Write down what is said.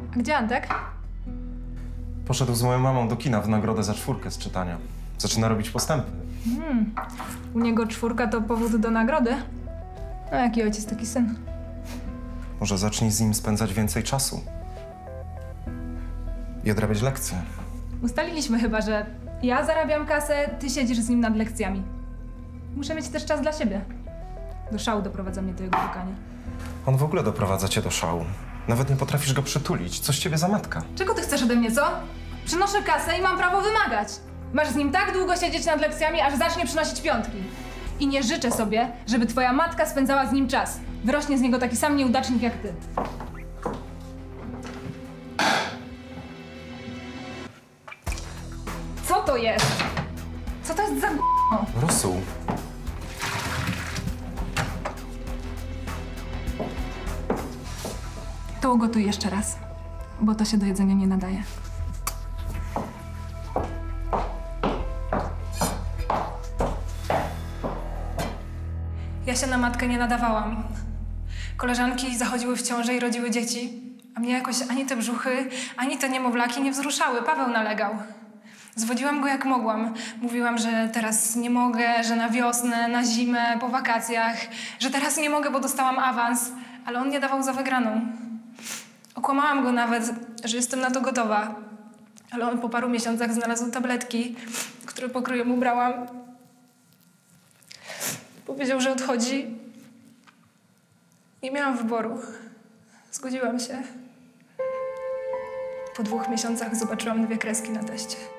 A gdzie Antek? Poszedł z moją mamą do kina w nagrodę za 4 z czytania. Zaczyna robić postępy. U niego 4 to powód do nagrody. No jaki ojciec, taki syn. Może zacznij z nim spędzać więcej czasu. I odrabiać lekcje. Ustaliliśmy chyba, że ja zarabiam kasę, ty siedzisz z nim nad lekcjami. Muszę mieć też czas dla siebie. Do szału doprowadza mnie to jego pukanie. On w ogóle doprowadza cię do szału. Nawet nie potrafisz go przytulić. Co z ciebie za matka? Czego ty chcesz ode mnie, co? Przynoszę kasę i mam prawo wymagać. Masz z nim tak długo siedzieć nad lekcjami, aż zacznie przynosić piątki. I nie życzę sobie, żeby twoja matka spędzała z nim czas. Wyrośnie z niego taki sam nieudacznik jak ty. Co to jest? Co to jest za g***o? Rosół. To ugotuj jeszcze raz, bo to się do jedzenia nie nadaje. Ja się na matkę nie nadawałam. Koleżanki zachodziły w ciążę i rodziły dzieci, a mnie jakoś ani te brzuchy, ani te niemowlaki nie wzruszały. Paweł nalegał. Zwodziłam go jak mogłam. Mówiłam, że teraz nie mogę, że na wiosnę, na zimę, po wakacjach, że teraz nie mogę, bo dostałam awans, ale on nie dawał za wygraną. Okłamałam go nawet, że jestem na to gotowa, ale on po paru miesiącach znalazł tabletki, które pokryjem ubrałam. Powiedział, że odchodzi. Nie miałam wyboru. Zgodziłam się. Po 2 miesiącach zobaczyłam 2 kreski na teście.